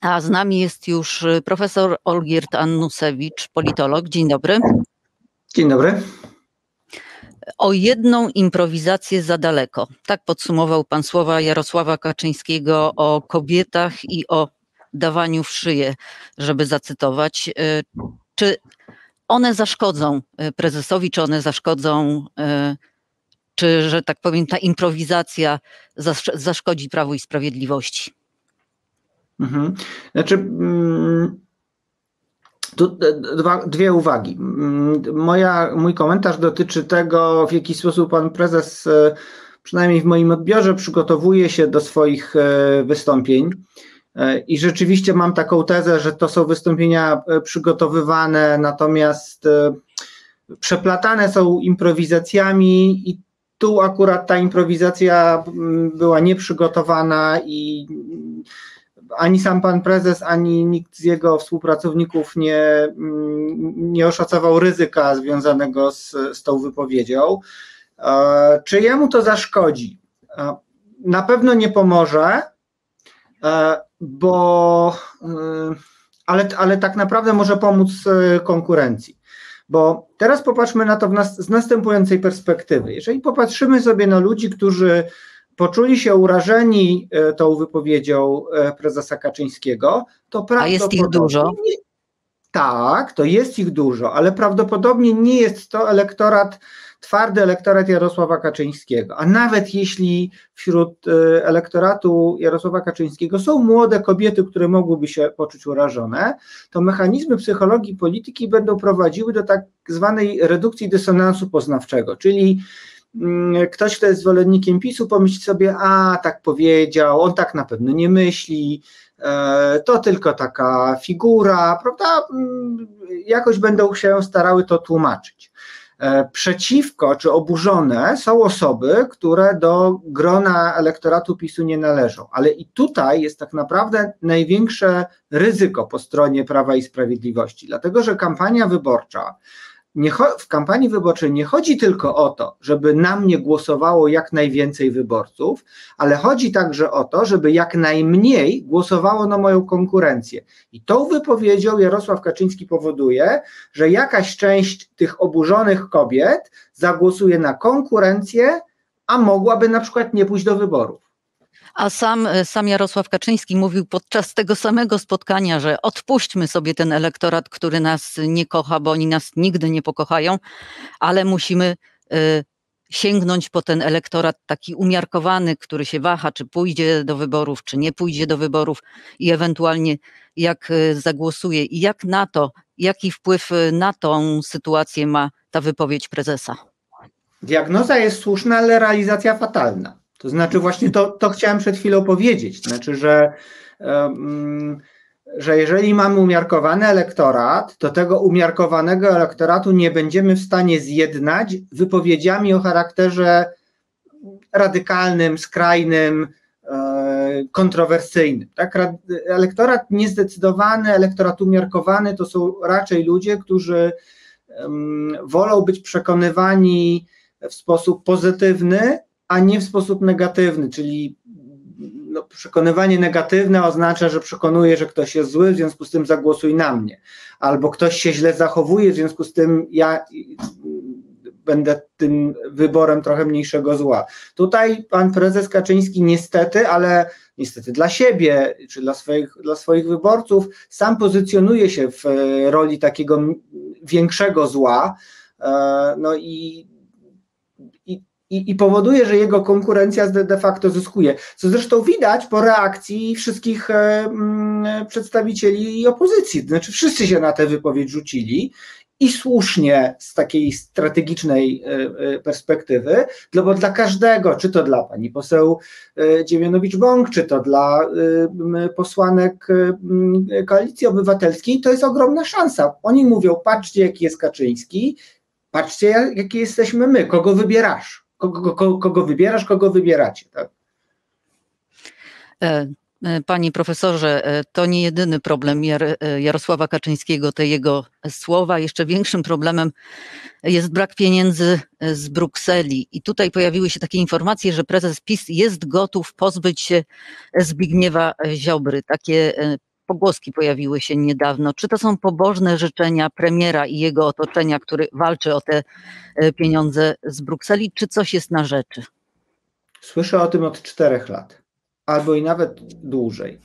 A z nami jest już profesor Olgierd Annusewicz, politolog. Dzień dobry. Dzień dobry. O jedną improwizację za daleko. Tak podsumował pan słowa Jarosława Kaczyńskiego o kobietach i o dawaniu w szyję, żeby zacytować. Czy one zaszkodzą prezesowi, czy one zaszkodzą, czy, że tak powiem, ta improwizacja zaszkodzi Prawu i Sprawiedliwości? Znaczy, tu dwie uwagi. Mój komentarz dotyczy tego, w jaki sposób pan prezes, przynajmniej w moim odbiorze, przygotowuje się do swoich wystąpień. I rzeczywiście mam taką tezę, że to są wystąpienia przygotowywane, natomiast przeplatane są improwizacjami i tu akurat ta improwizacja była nieprzygotowana i ani sam pan prezes, ani nikt z jego współpracowników nie oszacował ryzyka związanego z tą wypowiedzią. Czy jemu to zaszkodzi? Na pewno nie pomoże, ale tak naprawdę może pomóc konkurencji. Bo teraz popatrzmy na to z następującej perspektywy. Jeżeli popatrzymy sobie na ludzi, którzy poczuli się urażeni tą wypowiedzią prezesa Kaczyńskiego, to prawdopodobnie... A jest ich dużo? Tak, to jest ich dużo, ale prawdopodobnie nie jest to twardy elektorat Jarosława Kaczyńskiego. A nawet jeśli wśród elektoratu Jarosława Kaczyńskiego są młode kobiety, które mogłyby się poczuć urażone, to mechanizmy psychologii polityki będą prowadziły do tak zwanej redukcji dysonansu poznawczego, czyli ktoś, kto jest zwolennikiem PiS-u, pomyśli sobie, tak powiedział, on tak na pewno nie myśli, to tylko taka figura, prawda? Jakoś będą się starały to tłumaczyć. Przeciwko czy oburzone są osoby, które do grona elektoratu PiS-u nie należą, ale i tutaj jest tak naprawdę największe ryzyko po stronie Prawa i Sprawiedliwości, dlatego że w kampanii wyborczej nie chodzi tylko o to, żeby na mnie głosowało jak najwięcej wyborców, ale chodzi także o to, żeby jak najmniej głosowało na moją konkurencję. I tą wypowiedzią Jarosław Kaczyński powoduje, że jakaś część tych oburzonych kobiet zagłosuje na konkurencję, a mogłaby na przykład nie pójść do wyborów. A sam Jarosław Kaczyński mówił podczas tego samego spotkania, że odpuśćmy sobie ten elektorat, który nas nie kocha, bo oni nas nigdy nie pokochają, ale musimy sięgnąć po ten elektorat taki umiarkowany, który się waha, czy pójdzie do wyborów, czy nie pójdzie do wyborów i ewentualnie jak zagłosuje i jaki wpływ na tą sytuację ma ta wypowiedź prezesa. Diagnoza jest słuszna, ale realizacja fatalna. To znaczy właśnie to chciałem przed chwilą powiedzieć, znaczy, że jeżeli mamy umiarkowany elektorat, to tego umiarkowanego elektoratu nie będziemy w stanie zjednać wypowiedziami o charakterze radykalnym, skrajnym, kontrowersyjnym. Tak? Elektorat niezdecydowany, elektorat umiarkowany to są raczej ludzie, którzy wolą być przekonywani w sposób pozytywny, a nie w sposób negatywny, czyli przekonywanie negatywne oznacza, że przekonuje, że ktoś jest zły, w związku z tym zagłosuj na mnie, albo ktoś się źle zachowuje, w związku z tym ja będę tym wyborem trochę mniejszego zła. Tutaj pan prezes Kaczyński niestety, ale niestety dla siebie, czy dla swoich wyborców, sam pozycjonuje się w roli takiego większego zła, i powoduje, że jego konkurencja de facto zyskuje. Co zresztą widać po reakcji wszystkich przedstawicieli opozycji. Znaczy wszyscy się na tę wypowiedź rzucili i słusznie z takiej strategicznej perspektywy, bo dla każdego, czy to dla pani poseł Dziemianowicz-Bąk, czy to dla posłanek Koalicji Obywatelskiej, to jest ogromna szansa. Oni mówią, patrzcie jaki jest Kaczyński, patrzcie jaki jesteśmy my, kogo wybierasz. Kogo wybierasz, kogo wybieracie, tak? Panie profesorze, to nie jedyny problem Jarosława Kaczyńskiego, te jego słowa. Jeszcze większym problemem jest brak pieniędzy z Brukseli. I tutaj pojawiły się takie informacje, że prezes PiS jest gotów pozbyć się Zbigniewa Ziobry. Takie pogłoski pojawiły się niedawno. Czy to są pobożne życzenia premiera i jego otoczenia, który walczy o te pieniądze z Brukseli, czy coś jest na rzeczy? Słyszę o tym od 4 lat, albo i nawet dłużej.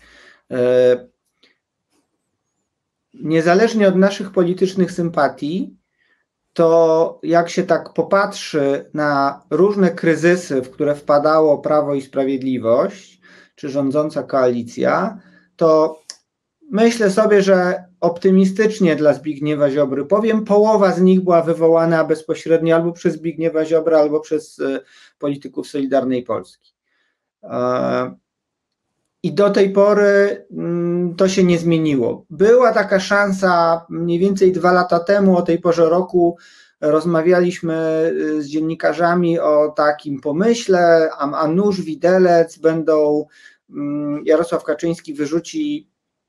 Niezależnie od naszych politycznych sympatii, to jak się tak popatrzy na różne kryzysy, w które wpadało Prawo i Sprawiedliwość, czy rządząca koalicja, to myślę sobie, że optymistycznie dla Zbigniewa Ziobry powiem, połowa z nich była wywołana bezpośrednio albo przez Zbigniewa Ziobrę, albo przez polityków Solidarnej Polski. I do tej pory to się nie zmieniło. Była taka szansa mniej więcej 2 lata temu, o tej porze roku rozmawialiśmy z dziennikarzami o takim pomyśle, a nuż widelec będą, Jarosław Kaczyński wyrzuci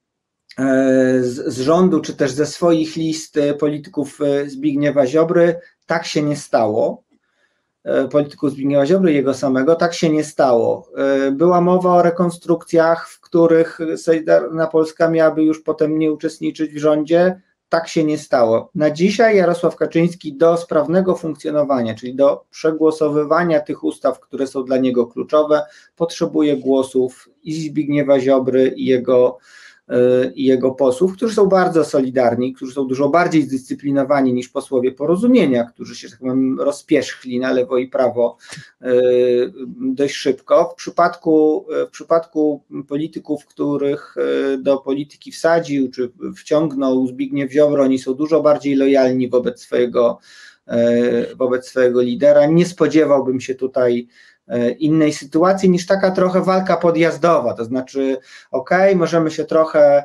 z rządu, czy też ze swoich list polityków Zbigniewa Ziobry. Tak się nie stało. Polityków Zbigniewa Ziobry, jego samego, tak się nie stało. Była mowa o rekonstrukcjach, w których Solidarna Polska miałaby już potem nie uczestniczyć w rządzie. Tak się nie stało. Na dzisiaj Jarosław Kaczyński do sprawnego funkcjonowania, czyli do przegłosowywania tych ustaw, które są dla niego kluczowe, potrzebuje głosów i Zbigniewa Ziobry, i jego posłów, którzy są bardzo solidarni, którzy są dużo bardziej zdyscyplinowani niż posłowie Porozumienia, którzy się tak powiem rozpierzchli na lewo i prawo dość szybko. W przypadku polityków, których do polityki wsadził czy wciągnął Zbigniew Ziobro, oni są dużo bardziej lojalni wobec swojego lidera. Nie spodziewałbym się tutaj innej sytuacji niż taka trochę walka podjazdowa, to znaczy możemy się trochę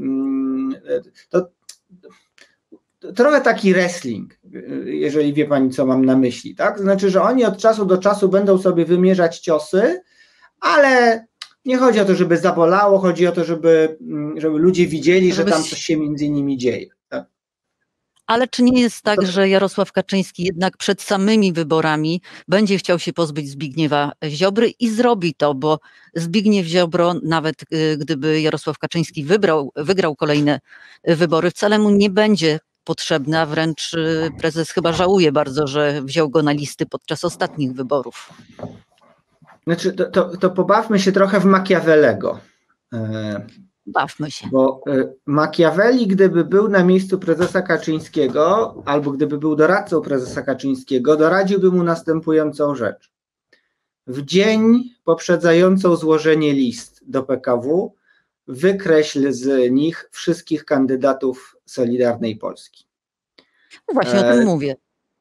trochę taki wrestling, jeżeli wie pani, co mam na myśli, tak? To znaczy, że oni od czasu do czasu będą sobie wymierzać ciosy, ale nie chodzi o to, żeby zabolało, chodzi o to, żeby ludzie widzieli, że tam coś się między nimi dzieje. Tak? Ale czy nie jest tak, że Jarosław Kaczyński jednak przed samymi wyborami będzie chciał się pozbyć Zbigniewa Ziobry i zrobi to, bo Zbigniew Ziobro, nawet gdyby Jarosław Kaczyński wygrał kolejne wybory, wcale mu nie będzie potrzebny, a wręcz prezes chyba żałuje bardzo, że wziął go na listy podczas ostatnich wyborów. Znaczy, to pobawmy się trochę w Machiavellego. Bawmy się. Bo Machiavelli, gdyby był na miejscu prezesa Kaczyńskiego, albo gdyby był doradcą prezesa Kaczyńskiego, doradziłby mu następującą rzecz. W dzień poprzedzającą złożenie list do PKW wykreśl z nich wszystkich kandydatów Solidarnej Polski. No właśnie o tym mówię.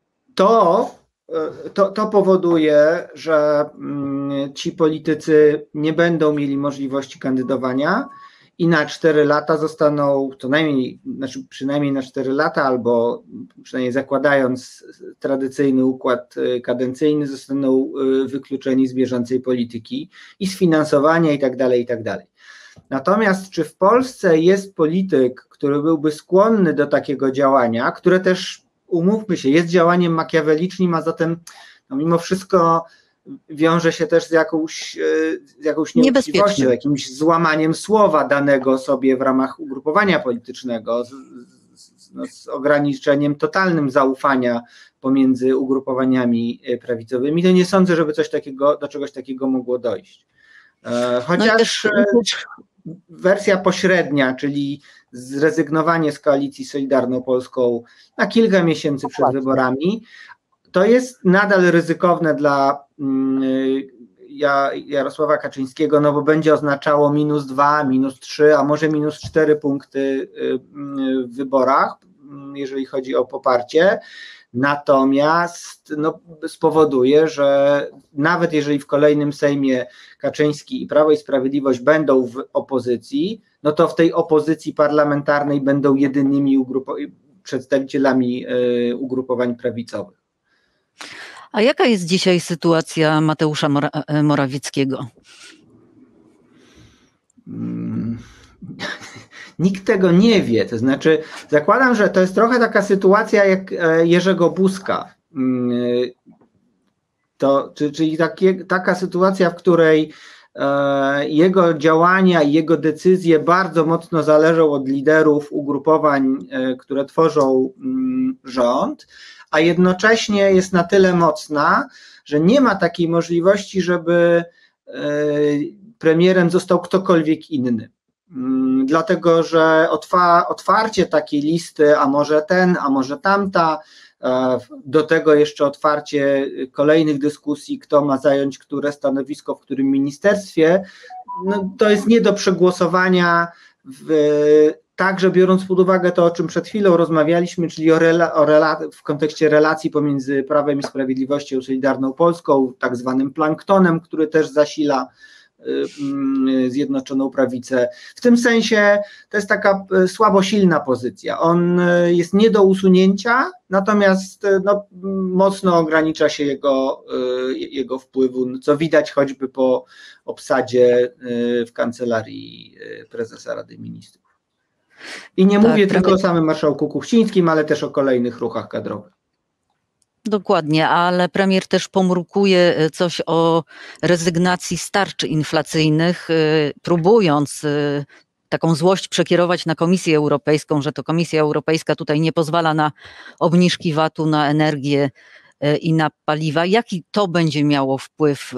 To powoduje, że ci politycy nie będą mieli możliwości kandydowania i na 4 lata zostaną, przynajmniej na 4 lata, albo przynajmniej zakładając tradycyjny układ kadencyjny, zostaną wykluczeni z bieżącej polityki i z finansowania itd. Natomiast czy w Polsce jest polityk, który byłby skłonny do takiego działania, które też, umówmy się, jest działaniem makiawelicznym, a zatem mimo wszystko wiąże się też z jakąś nieuczciwością, jakimś złamaniem słowa danego sobie w ramach ugrupowania politycznego, z ograniczeniem totalnym zaufania pomiędzy ugrupowaniami prawicowymi, to nie sądzę, żeby do czegoś takiego mogło dojść. Chociaż wersja pośrednia, czyli zrezygnowanie z koalicji Solidarną Polską na kilka miesięcy przed wyborami, to jest nadal ryzykowne dla Jarosława Kaczyńskiego, no bo będzie oznaczało -2, -3, a może -4 punkty w wyborach, jeżeli chodzi o poparcie. Natomiast spowoduje, że nawet jeżeli w kolejnym Sejmie Kaczyński i Prawo i Sprawiedliwość będą w opozycji, no to w tej opozycji parlamentarnej będą jedynymi przedstawicielami ugrupowań prawicowych. A jaka jest dzisiaj sytuacja Mateusza Morawieckiego? Nikt tego nie wie, to znaczy zakładam, że to jest trochę taka sytuacja jak Jerzego Buzka, czyli taka sytuacja, w której jego działania i jego decyzje bardzo mocno zależą od liderów ugrupowań, które tworzą rząd, a jednocześnie jest na tyle mocna, że nie ma takiej możliwości, żeby premierem został ktokolwiek inny. Dlatego, że otwarcie takiej listy, a może ten, a może tamta, do tego jeszcze otwarcie kolejnych dyskusji, kto ma zająć które stanowisko w którym ministerstwie, no to jest nie do przegłosowania, także biorąc pod uwagę to, o czym przed chwilą rozmawialiśmy, czyli w kontekście relacji pomiędzy Prawem i Sprawiedliwością, Solidarną Polską, tak zwanym planktonem, który też zasila Zjednoczoną Prawicę. W tym sensie to jest taka słabo silna pozycja. On jest nie do usunięcia, natomiast mocno ogranicza się jego wpływu, co widać choćby po obsadzie w kancelarii prezesa Rady Ministrów. I nie mówię tylko o samym marszałku Kuchcińskim, ale też o kolejnych ruchach kadrowych. Dokładnie, ale premier też pomrukuje coś o rezygnacji z tarczy inflacyjnych, próbując taką złość przekierować na Komisję Europejską, że to Komisja Europejska tutaj nie pozwala na obniżki VAT-u na energię i na paliwa. Jaki to będzie miało wpływ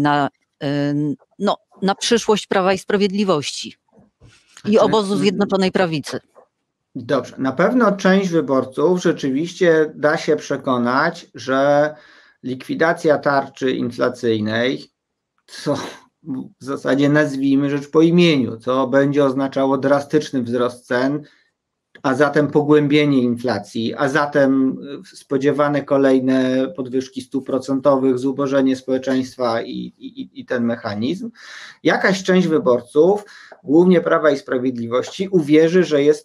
na przyszłość Prawa i Sprawiedliwości i obozu Zjednoczonej Prawicy? Dobrze, na pewno część wyborców rzeczywiście da się przekonać, że likwidacja tarczy inflacyjnej, co w zasadzie nazwijmy rzecz po imieniu, co będzie oznaczało drastyczny wzrost cen, a zatem pogłębienie inflacji, a zatem spodziewane kolejne podwyżki stóp procentowych, zubożenie społeczeństwa i ten mechanizm, jakaś część wyborców, głównie Prawa i Sprawiedliwości, uwierzy, że jest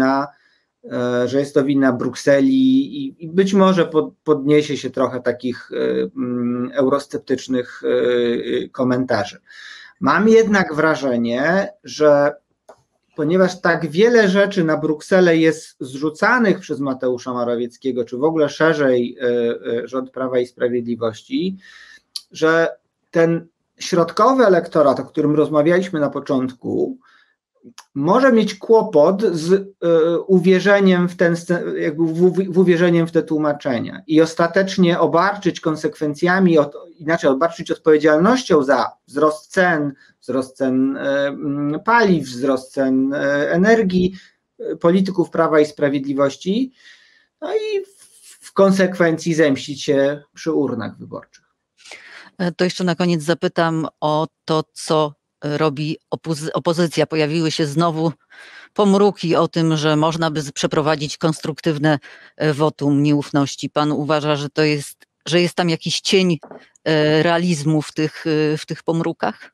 to wina Brukseli i być może podniesie się trochę takich eurosceptycznych komentarzy. Mam jednak wrażenie, że ponieważ tak wiele rzeczy na Brukselę jest zrzucanych przez Mateusza Morawieckiego, czy w ogóle szerzej rząd Prawa i Sprawiedliwości, że ten środkowy elektorat, o którym rozmawialiśmy na początku, może mieć kłopot z uwierzeniem w te tłumaczenia i ostatecznie obarczyć konsekwencjami, obarczyć odpowiedzialnością za wzrost cen paliw, wzrost cen energii polityków Prawa i Sprawiedliwości, no i w konsekwencji zemścić się przy urnach wyborczych. To jeszcze na koniec zapytam o to, co robi opozycja. Pojawiły się znowu pomruki o tym, że można by przeprowadzić konstruktywne wotum nieufności. Pan uważa, że jest tam jakiś cień realizmu w tych pomrukach?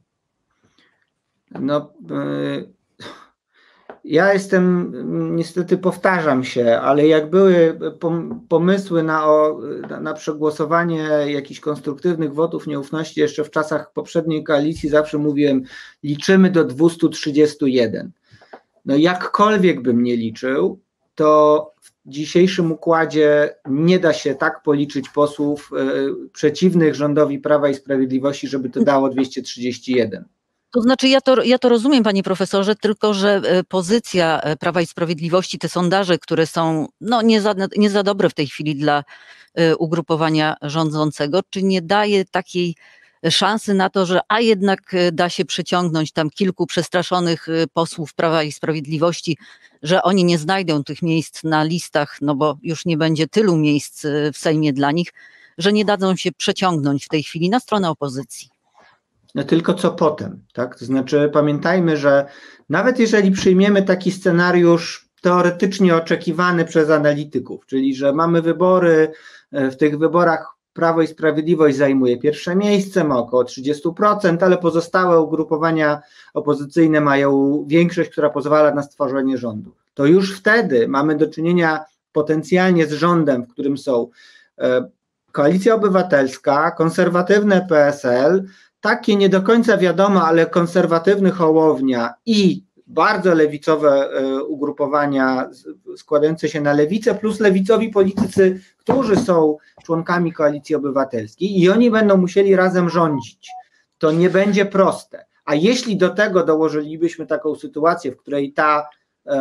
Ja niestety powtarzam się, ale jak były pomysły na przegłosowanie jakichś konstruktywnych wotów nieufności jeszcze w czasach poprzedniej koalicji, zawsze mówiłem, liczymy do 231. No jakkolwiek bym nie liczył, to w dzisiejszym układzie nie da się tak policzyć posłów przeciwnych rządowi Prawa i Sprawiedliwości, żeby to dało 231. To znaczy ja to rozumiem, panie profesorze, tylko że pozycja Prawa i Sprawiedliwości, te sondaże, które są nie za dobre w tej chwili dla ugrupowania rządzącego, czy nie daje takiej szansy na to, że jednak da się przyciągnąć tam kilku przestraszonych posłów Prawa i Sprawiedliwości, że oni nie znajdą tych miejsc na listach, no bo już nie będzie tylu miejsc w Sejmie dla nich, że nie dadzą się przeciągnąć w tej chwili na stronę opozycji. No tylko co potem, tak? To znaczy pamiętajmy, że nawet jeżeli przyjmiemy taki scenariusz teoretycznie oczekiwany przez analityków, czyli że mamy wybory, w tych wyborach Prawo i Sprawiedliwość zajmuje pierwsze miejsce, ma około 30%, ale pozostałe ugrupowania opozycyjne mają większość, która pozwala na stworzenie rządu. To już wtedy mamy do czynienia potencjalnie z rządem, w którym są Koalicja Obywatelska, konserwatywne PSL, takie nie do końca wiadomo, ale konserwatywny Hołownia i bardzo lewicowe ugrupowania składające się na lewicę, plus lewicowi politycy, którzy są członkami Koalicji Obywatelskiej i oni będą musieli razem rządzić. to nie będzie proste. A jeśli do tego dołożylibyśmy taką sytuację, w której ta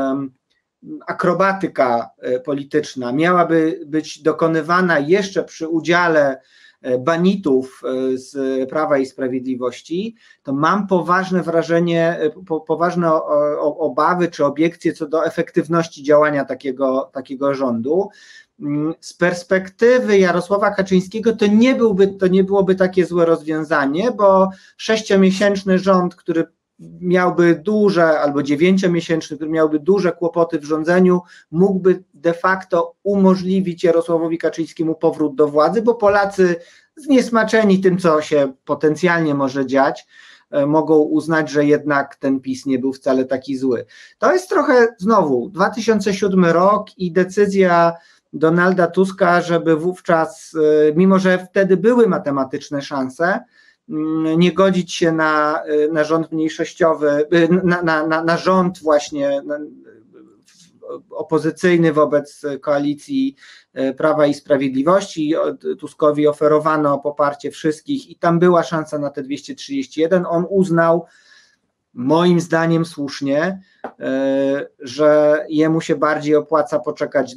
akrobatyka polityczna miałaby być dokonywana jeszcze przy udziale banitów z Prawa i Sprawiedliwości, to mam poważne wrażenie, poważne obawy czy obiekcje co do efektywności działania takiego rządu. Z perspektywy Jarosława Kaczyńskiego to nie byłoby takie złe rozwiązanie, bo 6-miesięczny rząd, który miałby duże, albo 9-miesięczny, który miałby duże kłopoty w rządzeniu, mógłby de facto umożliwić Jarosławowi Kaczyńskiemu powrót do władzy, bo Polacy zniesmaczeni tym, co się potencjalnie może dziać, mogą uznać, że jednak ten PiS nie był wcale taki zły. To jest trochę znowu 2007 rok i decyzja Donalda Tuska, żeby wówczas, mimo że wtedy były matematyczne szanse, nie godzić się na rząd mniejszościowy, na rząd właśnie opozycyjny wobec koalicji Prawa i Sprawiedliwości. Tuskowi oferowano poparcie wszystkich i tam była szansa na te 231. On uznał, moim zdaniem słusznie, że jemu się bardziej opłaca poczekać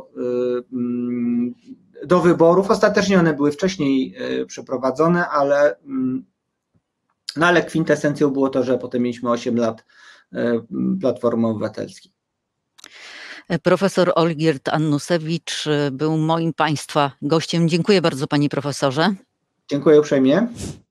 do wyborów. Ostatecznie one były wcześniej przeprowadzone, ale kwintesencją było to, że potem mieliśmy 8 lat Platformy Obywatelskiej. Profesor Olgierd Annusewicz był moim Państwa gościem. Dziękuję bardzo, panie profesorze. Dziękuję uprzejmie.